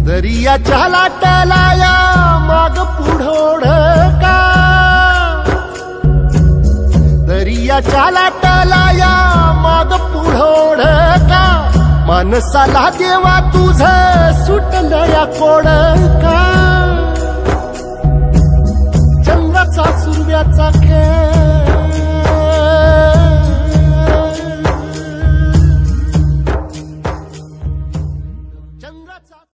दरियाच्या लाटाला या माग पुढोड का, दरियाच्या लाटाला या माग पुढोड का, माणसाला देवा तुझ सुटलं या कोड का.